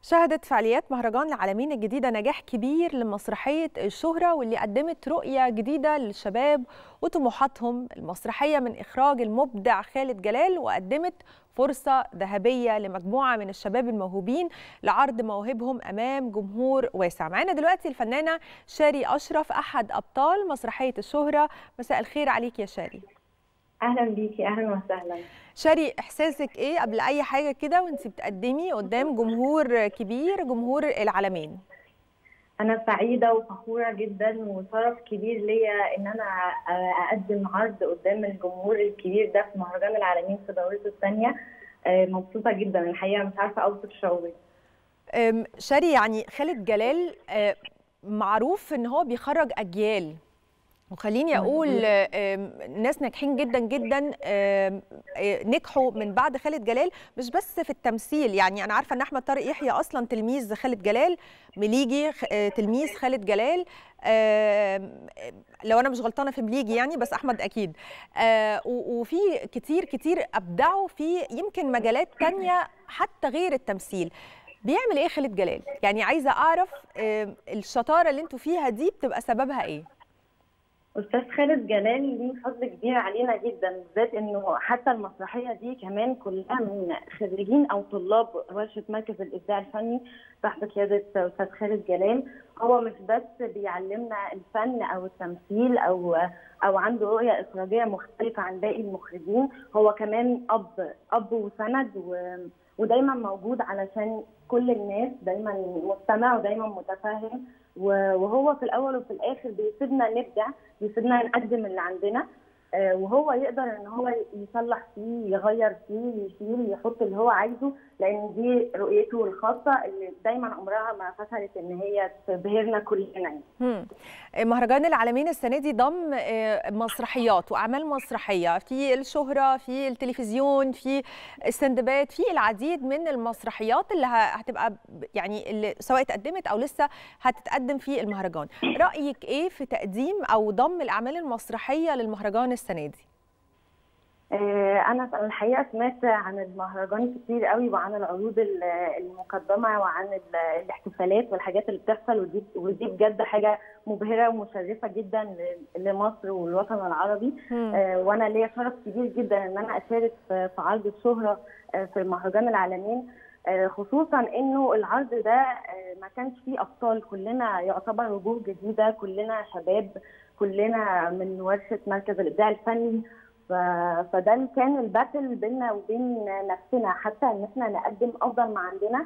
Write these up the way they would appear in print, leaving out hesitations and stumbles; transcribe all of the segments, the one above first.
شهدت فعاليات مهرجان العالمين الجديدة نجاح كبير لمسرحية الشهرة، واللي قدمت رؤية جديدة للشباب وطموحاتهم. المسرحية من إخراج المبدع خالد جلال، وقدمت فرصة ذهبية لمجموعة من الشباب الموهوبين لعرض مواهبهم أمام جمهور واسع. معانا دلوقتي الفنانة شاري أشرف، أحد أبطال مسرحية الشهرة. مساء الخير عليك يا شاري. اهلا بيكي، اهلا وسهلا. شاري، احساسك ايه قبل اي حاجه كده وانت بتقدمي قدام جمهور كبير، جمهور العالمين؟ انا سعيده وفخوره جدا وشرف كبير ليا ان انا اقدم عرض قدام الجمهور الكبير ده في مهرجان العالمين في دورته الثانيه. مبسوطه جدا الحقيقه، مش عارفه اوصف شعوري. شاري، يعني خالد جلال معروف ان هو بيخرج اجيال، وخليني اقول ناس ناجحين جدا جدا نجحوا من بعد خالد جلال، مش بس في التمثيل. يعني انا عارفه ان احمد طارق يحيى اصلا تلميذ خالد جلال، مليجي تلميذ خالد جلال، لو انا مش غلطانه في مليجي يعني، بس احمد اكيد. وفي كتير كتير ابدعوا في يمكن مجالات تانية حتى غير التمثيل. بيعمل ايه خالد جلال؟ يعني عايزه اعرف الشطاره اللي انتوا فيها دي بتبقى سببها ايه؟ استاذ خالد جلال ليه فضل كبير علينا جدا، بالذات انه حتى المسرحيه دي كمان كلها من خريجين او طلاب ورشه مركز الابداع الفني تحت قياده استاذ خالد جلال. هو مش بس بيعلمنا الفن او التمثيل او عنده رؤيه اخراجيه مختلفه عن باقي المخرجين، هو كمان اب وسند ودايما موجود علشان كل الناس، دايما مستمع ودايما متفاهم. وهو في الاول وفي الاخر بيسيبنا نبدع، بيسيبنا نقدم اللي عندنا، وهو يقدر ان هو يصلح فيه، يغير فيه، يشيل، يحط اللي هو عايزه، لان دي رؤيته الخاصه اللي دايما عمرها ما فشلت ان هي تبهرنا كلنا. مهرجان العالمين السنه دي ضم مسرحيات واعمال مسرحيه، في الشهره، في التلفزيون، في السندباد، في العديد من المسرحيات اللي هتبقى يعني اللي سواء اتقدمت او لسه هتتقدم في المهرجان. رايك ايه في تقديم او ضم الاعمال المسرحيه للمهرجان السنه دي؟ أنا الحقيقة سمعت عن المهرجان كتير قوي، وعن العروض المقدمة، وعن الاحتفالات والحاجات اللي بتحصل، ودي بجد حاجة مبهرة ومشرفة جدا لمصر والوطن العربي. وأنا ليا شرف كبير جدا إن أنا أشارك في عرض الشهرة في مهرجان العالمين، خصوصا إنه العرض ده ما كانش فيه أبطال، كلنا يعتبر وجوه جديدة، كلنا شباب، كلنا من ورشة مركز الإبداع الفني. فده كان الباتل بيننا وبين نفسنا، حتى ان احنا نقدم افضل ما عندنا،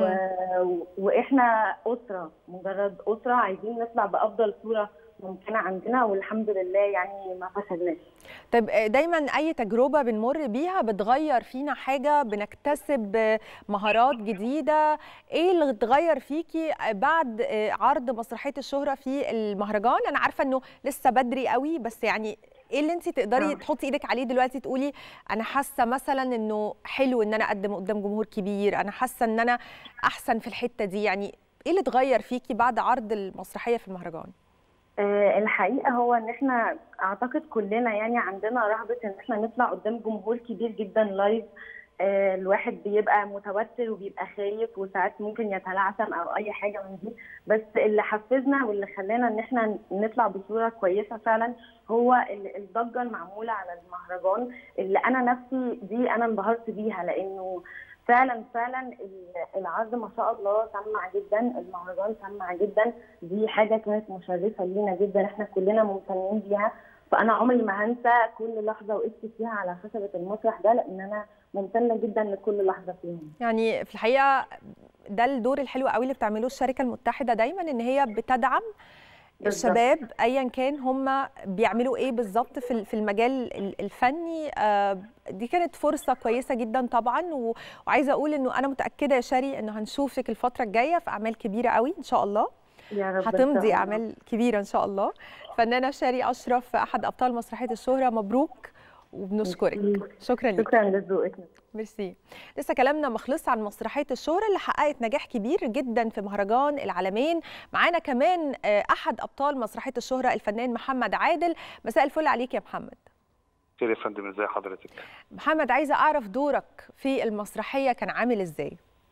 واحنا اسره، مجرد اسره عايزين نطلع بافضل صوره ممكنه عندنا، والحمد لله يعني ما فشلناش. طيب، دايما اي تجربه بنمر بيها بتغير فينا حاجه، بنكتسب مهارات جديده. ايه اللي اتغير فيكي بعد عرض مسرحيه الشهره في المهرجان؟ انا عارفه انه لسه بدري قوي، بس يعني ايه اللي انت تقدري تحطي ايدك عليه دلوقتي تقولي انا حاسه مثلا انه حلو ان انا اقدم قدام جمهور كبير، انا حاسه ان انا احسن في الحته دي؟ يعني ايه اللي اتغير فيكي بعد عرض المسرحيه في المهرجان؟ الحقيقه هو ان احنا اعتقد كلنا يعني عندنا رغبه ان احنا نطلع قدام جمهور كبير جدا لايف. الواحد بيبقى متوتر وبيبقى خايف، وساعات ممكن يتلعثم او اي حاجه من دي، بس اللي حفزنا واللي خلانا ان احنا نطلع بصوره كويسه فعلا هو الضجه المعموله على المهرجان، اللي انا نفسي دي انا انبهرت بيها، لانه فعلا العرض ما شاء الله سمع جدا، المهرجان سمع جدا. دي حاجه كانت مشرفه لينا جدا، احنا كلنا ممتنين بيها. فانا عمري ما هنسى كل لحظه وقفت فيها على خشبه المسرح ده، لان انا ممتنه جدا لكل لحظه فيهم. يعني في الحقيقه ده الدور الحلو قوي اللي بتعملوه الشركه المتحده دايما، ان هي بتدعم الشباب ايا كان هم بيعملوا ايه بالظبط في المجال الفني. دي كانت فرصه كويسه جدا طبعا، وعايزه اقول انه انا متاكده يا شاري انه هنشوفك الفتره الجايه في اعمال كبيره قوي ان شاء الله. يا رب، هتمضي اعمال كبيره ان شاء الله. فنانه شاري اشرف، احد ابطال مسرحيه الشهره، مبروك وبنشكرك. شكرا لك. شكرا لذوقك. ميرسي. لسه كلامنا ما خلص عن مسرحيه الشهره اللي حققت نجاح كبير جدا في مهرجان العالمين. معانا كمان احد ابطال مسرحيه الشهره، الفنان محمد عادل. مساء الفل عليك يا محمد. خير يا فندم، ازي حضرتك؟ محمد، عايزه اعرف دورك في المسرحيه كان عامل ازاي؟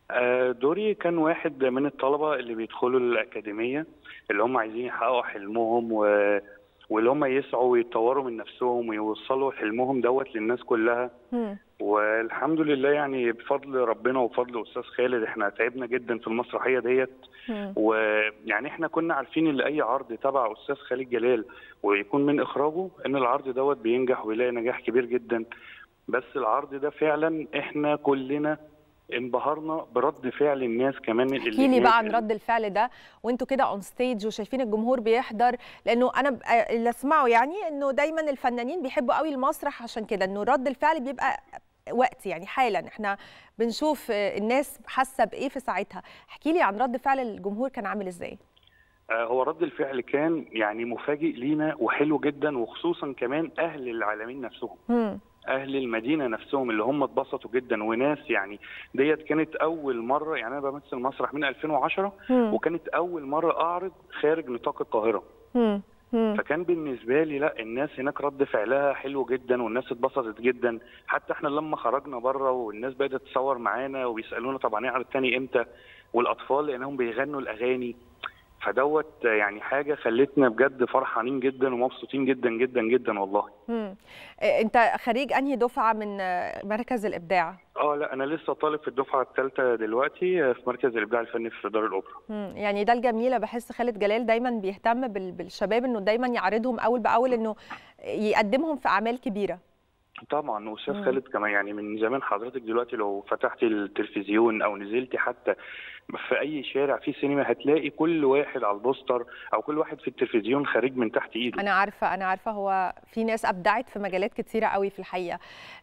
دوري كان واحد من الطلبة اللي بيدخلوا الأكاديمية، اللي هم عايزين يحققوا حلمهم واللي هم يسعوا ويطوروا من نفسهم ويوصلوا حلمهم دوت للناس كلها. والحمد لله يعني بفضل ربنا وبفضل أستاذ خالد احنا تعبنا جدا في المسرحية ديت. ويعني احنا كنا عارفين ان اي عرض تبع أستاذ خالد جلال ويكون من إخراجه ان العرض دوت بينجح ويلاقي نجاح كبير جدا. بس العرض ده فعلا احنا كلنا انبهرنا برد فعل الناس كمان. احكي لي بقى عن رد الفعل ده وانتوا كده اون ستيج وشايفين الجمهور بيحضر، لانه انا اللي اسمعه يعني انه دايما الفنانين بيحبوا قوي المسرح، عشان كده انه رد الفعل بيبقى وقت يعني حالا احنا بنشوف الناس حاسه بايه في ساعتها. احكي لي عن رد فعل الجمهور كان عامل ازاي. هو رد الفعل كان يعني مفاجئ لينا وحلو جدا، وخصوصا كمان اهل العالمين نفسهم. اهل المدينه نفسهم اللي هم اتبسطوا جدا، وناس يعني ديت كانت اول مره، يعني انا بمثل مسرح من 2010 وكانت اول مره اعرض خارج نطاق القاهره. فكان بالنسبه لي لا، الناس هناك رد فعلها حلو جدا والناس اتبسطت جدا. حتى احنا لما خرجنا بره والناس بدات تتصور معانا وبيسالونا طبعا هنعرض تاني امتى، والاطفال لانهم بيغنوا الاغاني، فدوت يعني حاجه خلتنا بجد فرحانين جدا ومبسوطين جدا جدا جدا والله. انت خريج انهي دفعه من مركز الابداع؟ لا انا لسه طالب في الدفعه الثالثه دلوقتي في مركز الابداع الفني في دار الاوبرا. يعني ده الجميله، بحس خالد جلال دايما بيهتم بالشباب، انه دايما يعرضهم اول باول، انه يقدمهم في اعمال كبيره. طبعا واستاذ خالد كمان يعني من زمان. حضرتك دلوقتي لو فتحتي التلفزيون او نزلتي حتى في اي شارع في سينما هتلاقي كل واحد على البوستر او كل واحد في التلفزيون خارج من تحت ايده. انا عارفه هو في ناس ابدعت في مجالات كتيره قوي في الحقيقه.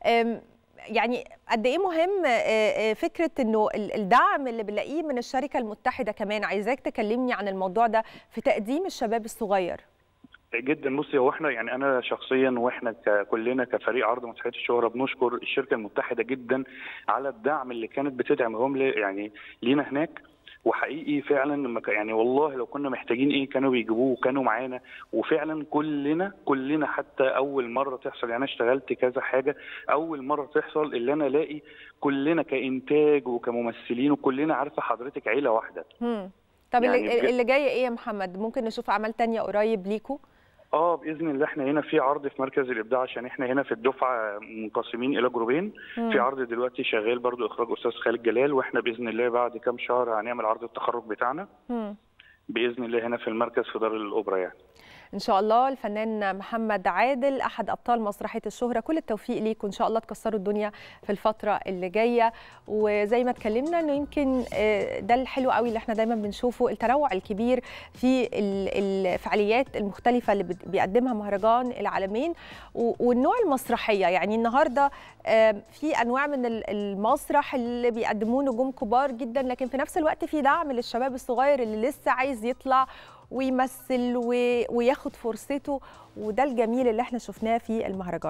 يعني قد ايه مهم فكره انه الدعم اللي بنلاقيه من الشركه المتحده، كمان عايزاك تكلمني عن الموضوع ده في تقديم الشباب الصغير. جدا. بصي هو احنا يعني انا شخصيا واحنا كلنا كفريق عرض مسرحيه الشهره بنشكر الشركه المتحده جدا على الدعم اللي كانت بتدعمهم يعني لينا هناك. وحقيقي فعلا يعني والله لو كنا محتاجين ايه كانوا بيجيبوه وكانوا معانا. وفعلا كلنا حتى اول مره تحصل، يعني انا اشتغلت كذا حاجه اول مره تحصل اللي انا الاقي كلنا كانتاج وكممثلين وكلنا عارفه حضرتك عيله واحده. طب يعني اللي جاي ايه يا محمد؟ ممكن نشوف اعمال تانية قريب ليكوا؟ باذن الله. احنا هنا في عرض في مركز الابداع، عشان احنا هنا في الدفعه منقسمين الى جروبين. في عرض دلوقتي شغال برضو اخراج استاذ خالد جلال، واحنا باذن الله بعد كام شهر هنعمل عرض التخرج بتاعنا باذن الله هنا في المركز في دار الاوبرا يعني. ان شاء الله. الفنان محمد عادل احد ابطال مسرحيه الشهره، كل التوفيق ليكم ان شاء الله، تكسروا الدنيا في الفتره اللي جايه. وزي ما اتكلمنا انه يمكن ده الحلو قوي اللي احنا دايما بنشوفه، التنوع الكبير في الفعاليات المختلفه اللي بيقدمها مهرجان العالمين والنوع المسرحيه. يعني النهارده في انواع من المسرح اللي بيقدموه نجوم كبار جدا، لكن في نفس الوقت في دعم للشباب الصغير اللي لسه عايز يطلع ويمثل وياخد فرصته، وده الجميل اللي احنا شفناه في المهرجان.